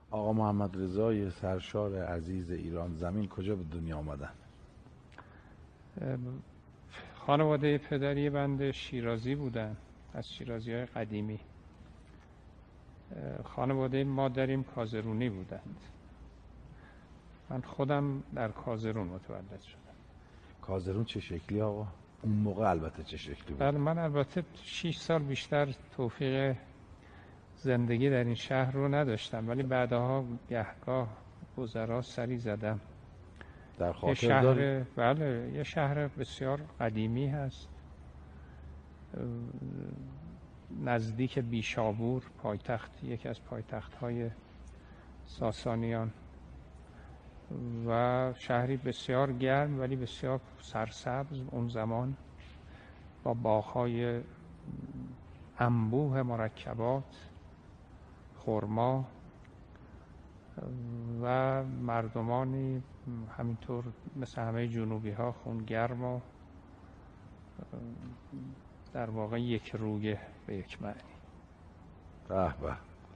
آقا محمد رضای سرشار عزیز ایران زمین کجا به دنیا آمدن؟ خانواده پدری بنده شیرازی بودن، از شیرازی های قدیمی. خانواده مادریم کازرونی بودند. من خودم در کازرون متولد شدم. کازرون چه شکلی آقا؟ اون موقع البته چه شکلی بود؟ بله، من البته 6 سال بیشتر توفیق زندگی در این شهر رو نداشتم، ولی بعدها گهگاه گذرا سری زدم. در یه خاطر داری؟ بله، یه شهر بسیار قدیمی هست، نزدیک بیشابور، پایتخت، یکی از پایتخت‌های ساسانیان، و شهری بسیار گرم ولی بسیار سرسبز اون زمان، با باغ‌های انبوه مرکبات، خرما، و مردمانی همینطور مثل همه جنوبی ها خونگرم و در واقع یک رویه به یک معنی. به به.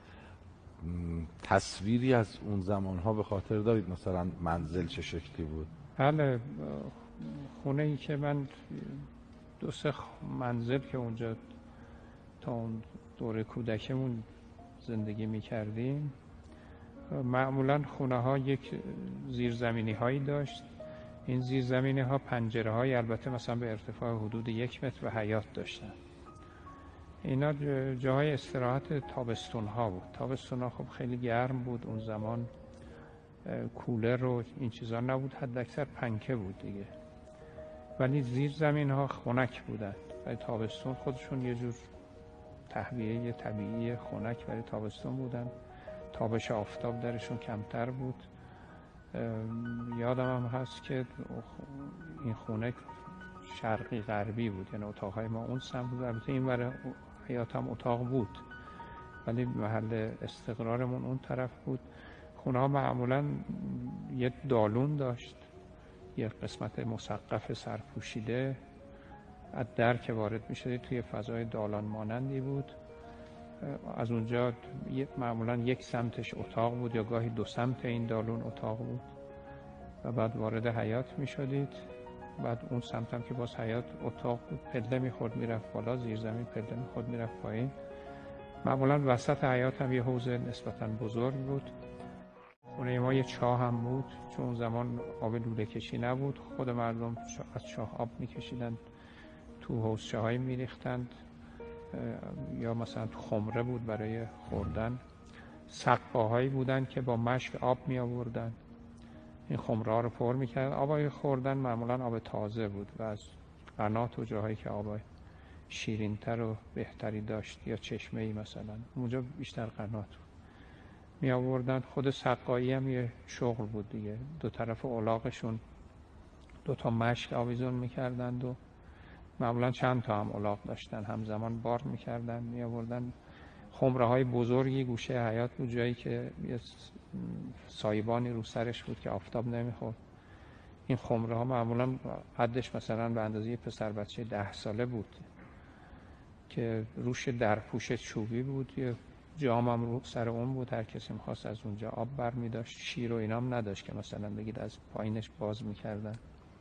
تصویری از اون زمان ها به خاطر دارید؟ مثلا منزل چه شکلی بود؟ بله، خونه ای که من 2-3 منزل که اونجا تا اون دوره کودکمون زندگی می کردیم، معمولا خونه ها یک زیرزمینی هایی داشت. این زیرزمینی ها پنجره های البته مثلا به ارتفاع حدود 1 متر و حیاط داشتن. اینا جاهای استراحت تابستون ها بود. تابستون ها خب خیلی گرم بود اون زمان، کولر و این چیزا نبود، حد اکثر پنکه بود دیگه، ولی زیر زمین ها خنک بودن و تابستون خودشون یه جور تهویه طبیعی خنک برای تابستون بودن. تابش آفتاب درشون کمتر بود. یادم هم هست که این خونه شرقی غربی بود، یعنی اتاقهای ما اون سمت بود. البته این ور حیاط هم اتاق بود، ولی محل استقرارمون اون طرف بود. خونه ها معمولا یه دالون داشت، یه قسمت مسقف سرپوشیده، از در که وارد می شدید توی فضای دالان مانندی بود. از اونجا معمولا یک سمتش اتاق بود یا گاهی 2 سمت این دالون اتاق بود و بعد وارد حیاط می شدید. بعد اون سمت هم که باز حیاط اتاق بود، پله می خورد می رفت بالا، زیر زمین پله می خورد می رفت پایین. معمولا وسط حیاط هم یه حوض نسبتاً بزرگ بود. خونه ما یه چاه هم بود، چون اون زمان آب لوله کشی نبود. خود مردم از چاه آب می کشیدن، تو حوضچه هایی می ریختند، یا مثلا تو خمره بود برای خوردن. سقاهایی بودن که با مشک آب می آوردن، این خمره ها رو پر می کردن. آبای خوردن معمولا آب تازه بود و از قنات و جاهایی که آب شیرین‌تر و بهتری داشت، یا چشمه‌ای مثلا، اونجا بیشتر قنات می آوردن. خود سقایی هم یه شغل بود دیگه، 2 طرف الاغشون 2 تا مشک آویزون می کردند و معمولا چند تا هم الاغ داشتن، همزمان بار می کردن می آوردن. خمره های بزرگی گوشه حیاط بود، جایی که یه سایبانی رو سرش بود که آفتاب نمیخورد. این خمره ها معمولا قدش مثلا به اندازه پسر بچه 10 ساله بود که روش درپوش چوبی بود، یه جام هم رو سر اون بود، هر کسی میخواست از اونجا آب بر می داشت. شیر و اینام نداشت که مثلا بگید از پایینش باز میکردن.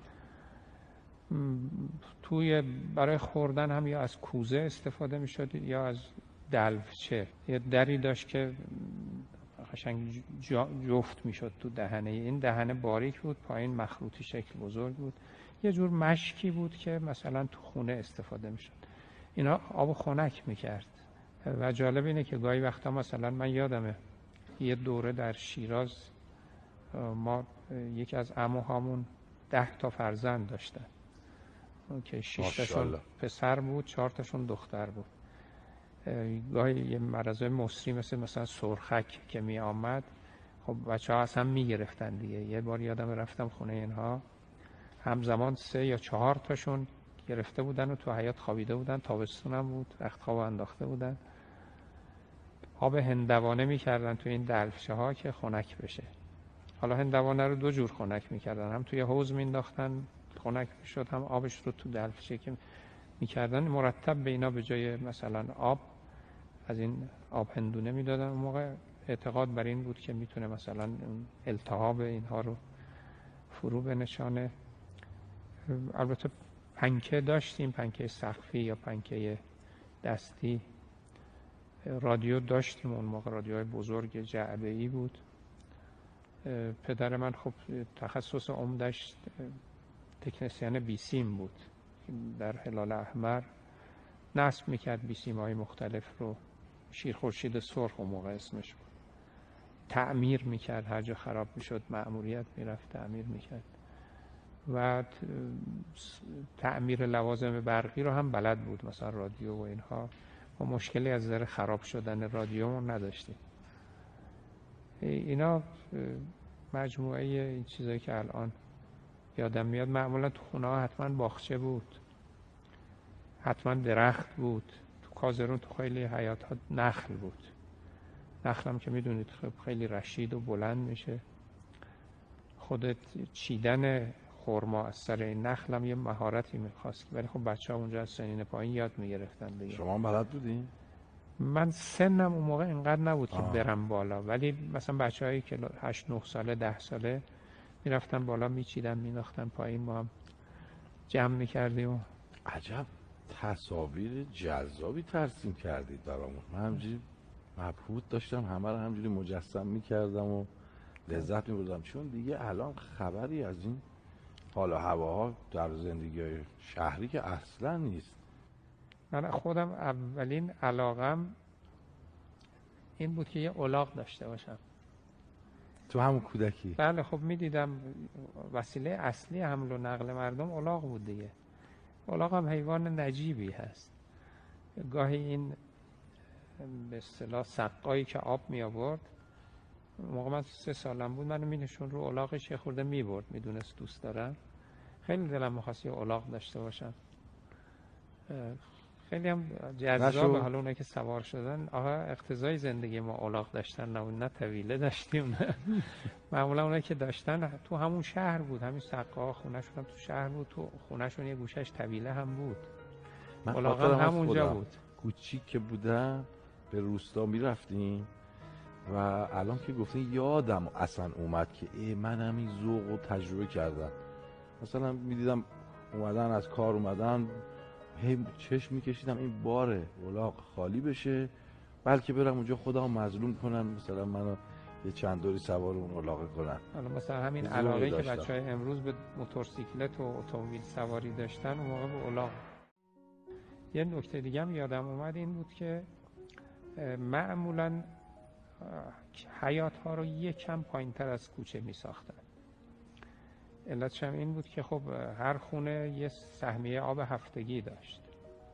برای خوردن هم یا از کوزه استفاده میشد یا از دلوچه. یه دری داشت که قشنگ جفت میشد تو دهنه. این دهنه باریک بود، پایین مخروطی شکل بزرگ بود، یه جور مشکی بود که مثلا تو خونه استفاده میشد. اینا آب خنک میکرد. و جالب اینه که گاهی وقتا مثلا من یادمه یه دوره در شیراز ما یکی از عموهامون 10 تا فرزند داشتن که 6 تاشون پسر بود، 4 تاشون دختر بود. گاهی یه مرضای مصری مثلا سرخک که می آمد، خب بچه ها اصلا می گرفتن دیگه. یه بار یادم رفتم خونه اینها، همزمان 3 یا 4 تاشون گرفته بودن و تو حیاط خوابیده بودن. تابستون هم بود، رخت خواب انداخته بودن. آب هندوانه می کردن تو این دلفشه ها که خنک بشه. حالا هندوانه رو 2 جور خنک می کردن، هم توی حوض می انداختن خنک می شد، هم آبش رو تو دلفشه که می کردن مرتب به اینا به جای مثلا آب از این آب هندونه می دادن. اون موقع اعتقاد بر این بود که میتونه مثلا التهاب اینها رو فرو بنشانه. البته پنکه داشتیم، پنکه سقفی یا پنکه دستی. رادیو داشتیم اون موقع، رادیوهای بزرگ جعبه‌ای بود. پدر من خب تخصص عمدش تکنسین بیسیم بود، در هلال احمر نصب میکرد بیسیم‌های مختلف رو. شیر خورشید سرخ اون موقع اسمش بود. تعمیر میکرد، هر جا خراب میشد مأموریت میرفت تعمیر میکرد. و تعمیر لوازم برقی رو هم بلد بود، مثلا رادیو و اینها. ما مشکلی از نظر خراب شدن رادیو نداشتیم. اینا مجموعه این چیزایی که الان یادم میاد. معمولا تو خونه ها حتما باغچه بود، حتما درخت بود. تو کازرون تو خیلی حیات ها نخل بود. نخل هم که میدونید خیلی رشید و بلند میشه. خودت چیدن خرما از سر این نخل هم یه مهارتی میخواست، ولی خب بچه ها اونجا از سنین پایین یاد میگرفتن دیگه. شما هم بلد بودین؟ من سنم اون موقع اینقدر نبود که برم بالا، ولی مثلا بچه هایی که 8-9 ساله 10 ساله میرفتن بالا میچیدن مینداختن پایین، ما هم جمع میکردیم. عجب تصاویر جذابی ترسیم کردید برامون. من همجوری مبهوت داشتم، همه رو همجوری مجسم میکردم و لذت میبردم، چون دیگه الان خبری از این حال و هواها در زندگی شهری که اصلا نیست. من خودم اولین علاقم این بود که یه الاغ داشته باشم. تو همون کودکی؟ بله خب میدیدم وسیله اصلی حمل و نقل مردم الاغ بود دیگه. الاغ هم حیوان نجیبی هست. گاهی این به اصطلاح سقایی که آب می آورد، موقع من 3 سالم بود، منو می نشون رو الاغش، یه خورده می برد، میدونست دوست دارم. خیلی دلم می‌خواست یه الاغ داشته باشم. خیلی هم جذابه. حالا اونایی که سوار شدن، آها اقتضای زندگی ما الاغ داشتن نبود، نه طویله داشتیم نه. معمولا اونایی که داشتن تو همون شهر بود، همین سقا خونه‌شون هم تو شهر بود، تو خونه‌شون یه گوشش طویله هم بود. الاغ هم همونجا بود. کوچیک که بودم به روستا میرفتیم و الان که گفتین یادم اصلا اومد که من همین ذوق رو تجربه کردم. مثلا میدیدم اومدن از کار اومدن، هی چشم میکشیدم این باره الاغ خالی بشه، بلکه برم اونجا خودم مظلوم کنن، مثلا منو یه چند دوری سوار اون الاغ کنن. حالا مثلا همین علاقه که بچهای امروز به موتورسیکلت و اتومبیل سواری داشتن، اون موقع به الاغ. یه نکته دیگه هم یادم اومد، این بود که معمولا حیات ها رو یکم پایین تر از کوچه می ساختن. علتش هم این بود که خب هر خونه یه سهمیه آب هفتگی داشت.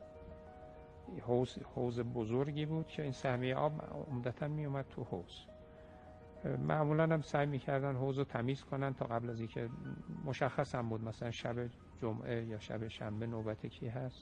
حوض بزرگی بود که این سهمیه آب عمدتاً می اومد تو حوض. معمولاً هم سعی می‌کردن حوض رو تمیز کنن تا قبل از اینکه مشخص هم بود مثلا شب جمعه یا شب شنبه نوبت کی هست.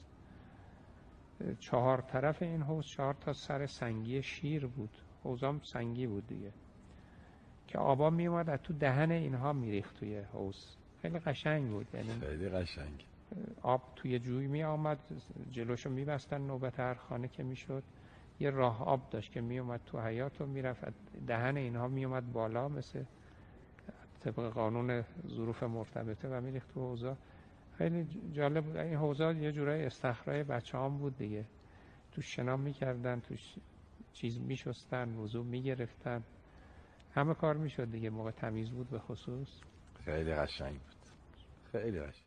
4 طرف این حوض 4 تا سر سنگی شیر بود. حوضام سنگی بود دیگه، که آبا می اومد از تو دهن اینها میریخت توی حوض. خیلی قشنگ بود، یعنی خیلی قشنگ. آب توی جوی می آمد، جلوشو می بستن نوبت هر خانه که میشد. یه راه آب داشت که می اومد تو حیاط و میرفت دهن اینها می اومد بالا، مثل طبق قانون ظروف مرتبطه، و میریخت تو حوضا. خیلی جالب بود. این حوضا یه جورای استخرای بچه‌هام بود دیگه. توش شنا میکردن، توش چیز میشستن، وضو میگرفتن، همه کار میشد دیگه. موقع تمیز بود به خصوص. خیلی قشنگ بود، خیلی قشنگ.